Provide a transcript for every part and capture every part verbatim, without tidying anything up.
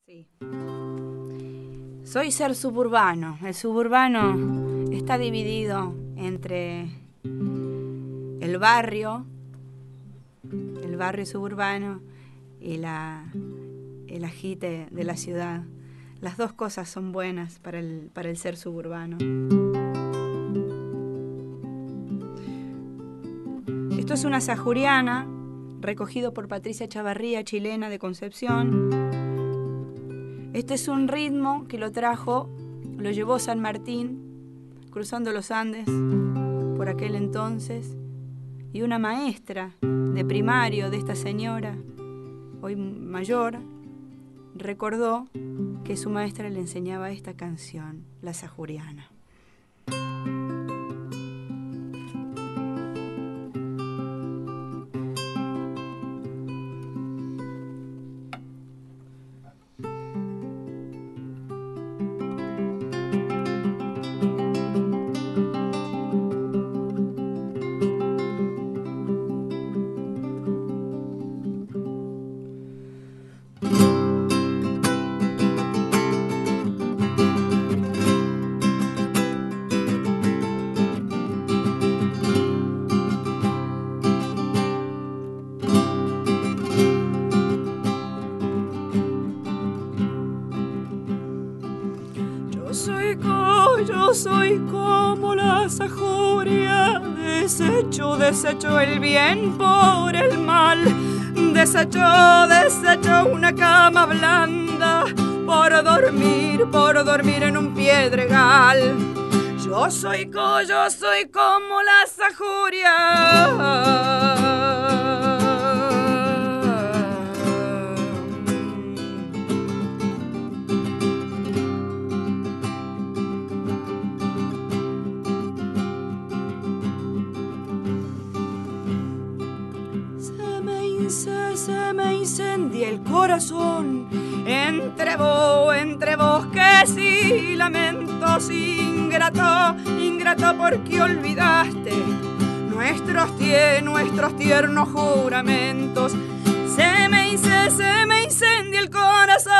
Sí. Soy ser suburbano. El suburbano está dividido entre el barrio, el barrio suburbano y la, el agite de la ciudad. Las dos cosas son buenas para el, para el ser suburbano. Esto es una sajuriana, recogido por Patricia Chavarría, chilena de Concepción. Este es un ritmo que lo trajo, lo llevó San Martín, cruzando los Andes por aquel entonces, y una maestra de primario de esta señora, hoy mayor, recordó que su maestra le enseñaba esta canción, la sajuriana. Yo soy como la sajuria, desecho, desecho el bien por el mal, desecho, desecho una cama blanda, por dormir, por dormir en un piedregal. Yo soy, co, yo soy como la sajuria. Se, se me incendia el corazón entre vos, entre bosques y lamentos, ingrato, ingrato porque olvidaste nuestros, tie, nuestros tiernos juramentos. Se me, se, se me incendia el corazón.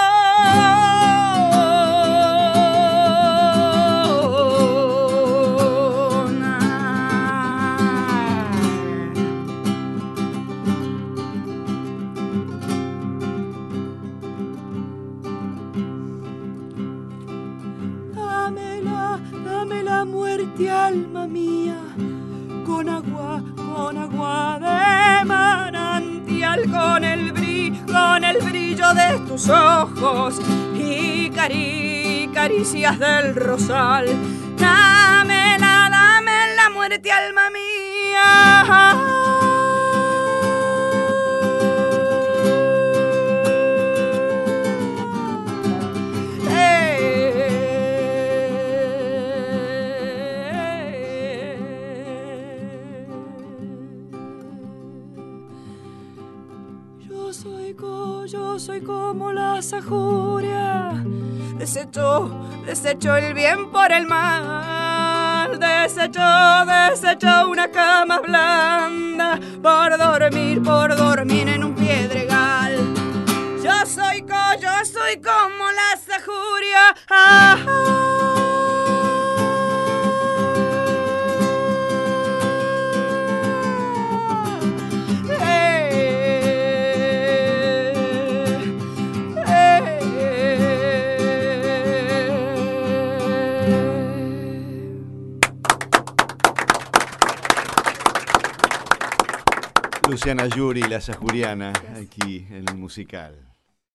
Dame la muerte, alma mía, con agua, con agua de manantial, con el brillo, con el brillo de tus ojos y cari, caricias del rosal. Dame la, dame la muerte, alma mía. Yo soy, co, yo soy como la sajuria, desecho, desecho el bien por el mal, desecho, desecho una cama blanda, por dormir, por dormir en un piedregal. Yo soy, co, yo soy como la sajuria. Ah, ah. Luciana Yuri, la sajuriana, aquí en el musical.